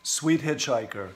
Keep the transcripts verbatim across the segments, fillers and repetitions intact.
Sweet Hitchhiker.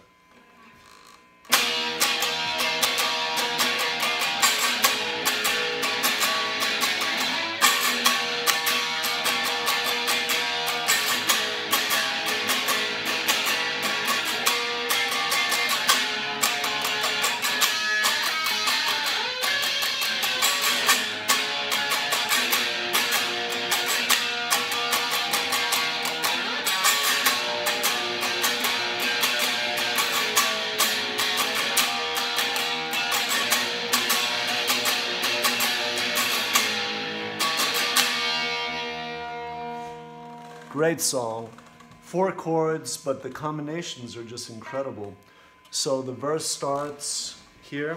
Great song. Four chords, but the combinations are just incredible. So the verse starts here.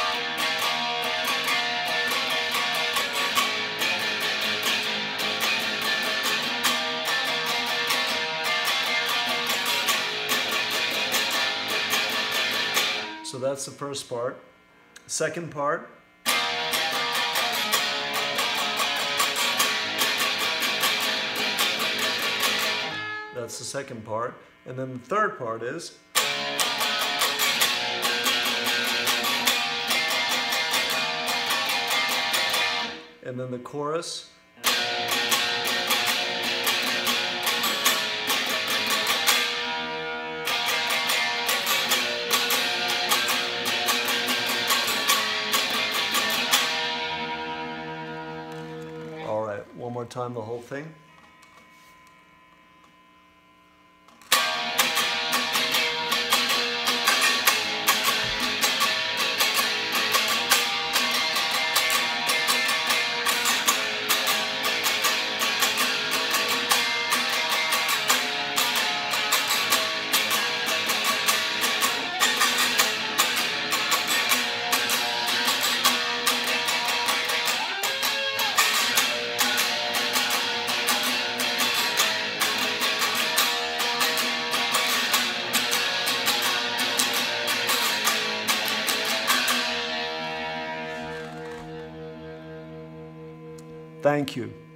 So that's the first part. Second part. That's the second part. And then the third part is. And then the chorus. All right, one more time, the whole thing. Thank you.